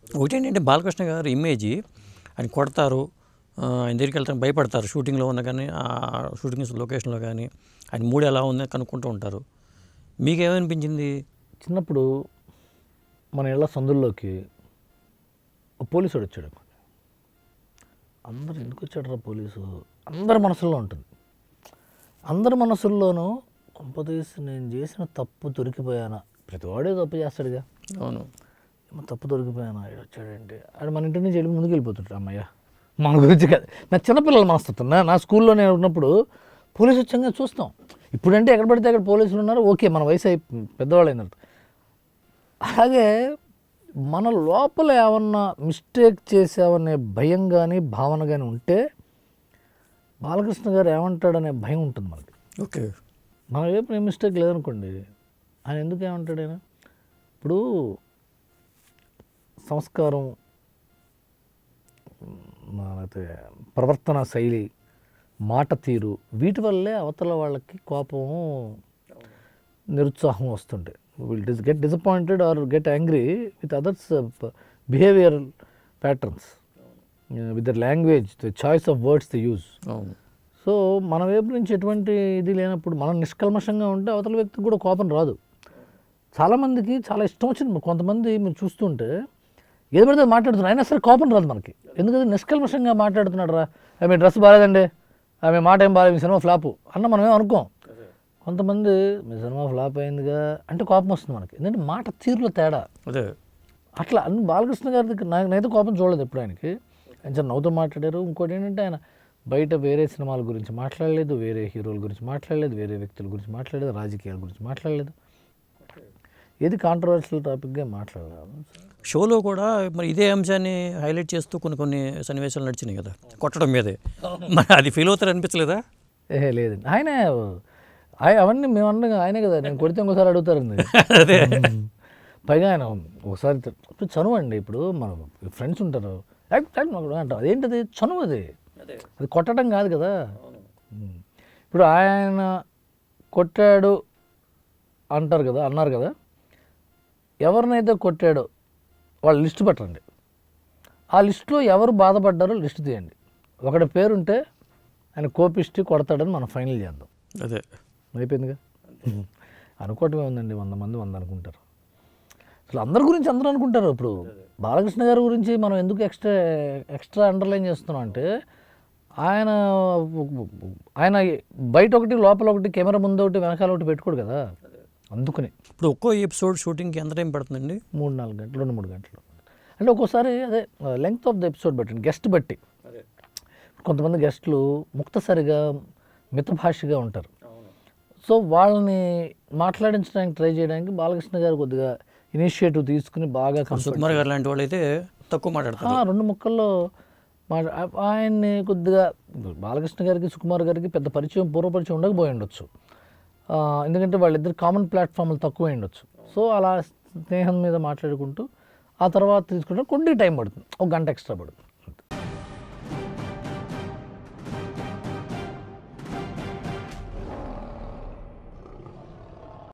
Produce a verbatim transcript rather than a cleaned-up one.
ఒకటేంటంటే బాలకృష్ణ గారు ఇమేజ్ ఆయన కొడతారు, ఆయన దగ్గరికి వెళ్తాను భయపడతారు, షూటింగ్లో ఉన్న కానీ షూటింగ్ లొకేషన్లో కానీ ఆయన మూడు ఎలా ఉందని కనుక్కుంటూ ఉంటారు. మీకేమనిపించింది? చిన్నప్పుడు మన ఇళ్ళ సందుల్లోకి పోలీసు వాడు వచ్చాడు. అందరు ఎందుకు వచ్చాడు రా పోలీసు, అందరి మనసుల్లో ఉంటుంది. అందరి మనసుల్లోనూ కొంపదీసి నేను చేసిన తప్పు దొరికిపోయానా, ప్రతివాడే తప్పు చేస్తాడుగా. అవును, ఏమో తప్పు దొరికిపోయానా, వచ్చాడంటే ఆడు మన ఇంటి నుంచి వెళ్ళి ముందుకు వెళ్ళిపోతుంటాడు. అమ్మయ్య మన గురించి కాదు, నా చిన్నపిల్లల మనస్తత్వం. నా నా స్కూల్లో నేను ఉన్నప్పుడు పోలీసు వచ్చాక చూస్తాం. ఇప్పుడంటే ఎక్కడ పడితే అక్కడ పోలీసులు ఉన్నారు, ఓకే మన వయసు అయి పెద్దవాళ్ళు అయినట్టు. అలాగే మన లోపల ఏమన్నా మిస్టేక్ చేసామనే భయం కానీ భావన కానీ ఉంటే బాలకృష్ణ గారు ఏమంటాడనే భయం ఉంటుంది మనకి. ఓకే, మన వైపు ఏ మిస్టేక్ లేదనుకోండి, ఆయన ఎందుకు ఏమంటాడు? ఆయన ఇప్పుడు సంస్కారం, అయితే ప్రవర్తన శైలి, మాట తీరు, వీటి వల్లే అవతల వాళ్ళకి కోపము నిరుత్సాహం వస్తుంటాయి. Will this get disappointed or get angry with others behavioural patterns, with the language, the choice of words they use. So మన వైపు నుంచి ఎటువంటి ఇది లేనప్పుడు మనం నిష్కల్మషంగా ఉంటే అవతల వ్యక్తికి కూడా కోపం రాదు. చాలామందికి చాలా ఇష్టం వచ్చింది. కొంతమంది మీరు చూస్తుంటే ఏది పడితే మాట్లాడుతున్నారు, అయినా సరే కోపం రాదు మనకి. ఎందుకంటే నిష్కల్మషంగా మాట్లాడుతున్నాడు. రా మీ డ్రెస్ బాగాలేదండి, మీ మాట ఏం బాగాలేదు, మీ సినిమా ఫ్లాపు అన్న మనం ఏం అనుకోం. కొంతమంది మీ సినిమా ఫ్లాప్ అయిందిగా అంటే కోపం వస్తుంది మనకి, ఎందుకంటే మాట తీరులో తేడా. అదే అట్లా అన్ని బాలకృష్ణ గారి దగ్గర నాకు నైతే కోపం చూడలేదు ఎప్పుడు. ఆయనకి ఆయన చాలా నవ్వుతూ మాట్లాడారు. ఇంకోటి ఏంటంటే ఆయన బయట వేరే సినిమాల గురించి మాట్లాడలేదు, వేరే హీరోల గురించి మాట్లాడలేదు, వేరే వ్యక్తుల గురించి మాట్లాడలేదు, రాజకీయాల గురించి మాట్లాడలేదు, ఏది కాంట్రవర్షియల్ టాపిక్గా మాట్లాడలేదు. షోలో కూడా మరి ఇదే అంశాన్ని హైలైట్ చేస్తూ కొన్ని కొన్ని సన్నివేశాలు నడిచినాయి కదా, కొట్టడం మీదే. మరి అది ఫీల్ అవుతారు అనిపించలేదా? ఏ లేదండి, ఆయన అవన్నీ మేము అన్నగా ఆయనే కదా, నేను కొడితే ఇంకోసారి అడుగుతారండి. అదే పైగా ఆయన ఒకసారి ఇప్పుడు చనువు అండి. ఇప్పుడు మన ఫ్రెండ్స్ ఉంటారు అంటారు, అదేంటది చనువు, అది అది కొట్టడం కాదు కదా. ఇప్పుడు ఆయన కొట్టాడు అంటారు కదా, అన్నారు కదా, ఎవరినైతే కొట్టాడో వాళ్ళు లిస్టు పెట్టండి. ఆ లిస్టులో ఎవరు బాధపడ్డారో లిస్టు తీయండి. ఒకటి పేరుంటే ఆయన కోపిష్టి కొడతాడని మనం ఫైనల్ చేద్దాం. అదే అయిపోయిందిగా. అనుకోవటమే ఉందండి, వంద మంది వంద అనుకుంటారు. అసలు అందరి గురించి అందరూ అనుకుంటారు. ఇప్పుడు బాలకృష్ణ గారి గురించి మనం ఎందుకు ఎక్స్ట్రా ఎక్స్ట్రా అండర్లైన్ చేస్తున్నాం అంటే ఆయన ఆయన బయట ఒకటి లోపల ఒకటి, కెమెరా ముందు ఒకటి వెనకాల ఒకటి పెట్టుకోడు కదా, అందుకని. ఇప్పుడు ఒక్కో ఎపిసోడ్ షూటింగ్కి ఎంత టైం పడుతుందండి? మూడు నాలుగు గంటలు, రెండు మూడు గంటలు. అంటే ఒక్కోసారి అదే లెంగ్త్ ఆఫ్ ద ఎపిసోడ్ బట్టి, గెస్ట్ బట్టి. కొంతమంది గెస్టులు ముక్తసరిగా మితభాషగా ఉంటారు. సో వాళ్ళని మాట్లాడించడానికి ట్రై చేయడానికి బాలకృష్ణ గారు కొద్దిగా ఇనిషియేటివ్ తీసుకుని బాగా, సుకుమార్ గారు లాంటి వాళ్ళు అయితే తక్కువ మాట్లాడతారు. రెండు ముక్కల్లో మా ఆయన్ని కొద్దిగా, బాలకృష్ణ గారికి సుకుమార్ గారికి పెద్ద పరిచయం, పూర్వపరిచయం ఉండకపోయి ఉండొచ్చు. ఎందుకంటే వాళ్ళిద్దరు కామన్ ప్లాట్ఫామ్లు తక్కువ ఉండొచ్చు. సో అలా స్నేహం మీద మాట్లాడుకుంటూ ఆ తర్వాత తీసుకుంటే కొన్ని టైం పడుతుంది, ఒక గంట ఎక్స్ట్రా పడుతుంది.